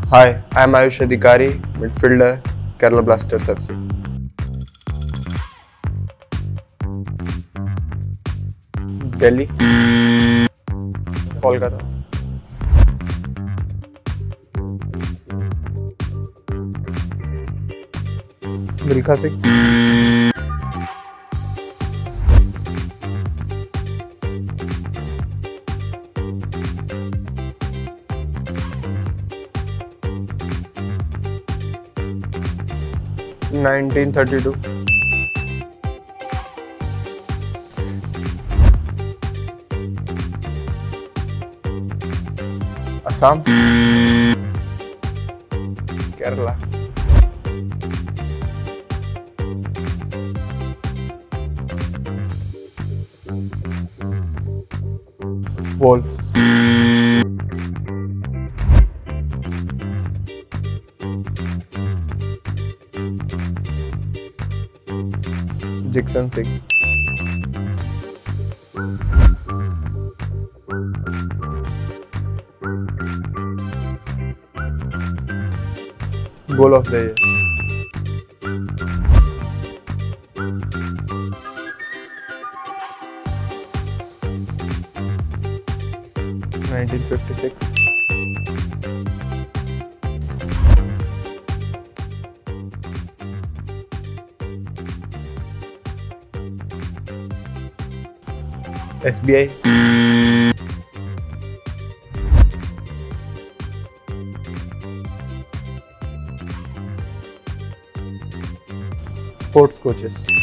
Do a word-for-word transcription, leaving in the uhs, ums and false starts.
Hi, I am Ayush Adhikari, midfielder, Kerala Blasters F C. Delhi, Kolkata, Milkha Singh, nineteen thirty-two, Assam, Kerala, Wolves, Jigsan Singh, Goal of the Year, nineteen fifty-six, S B I, Sports Coaches.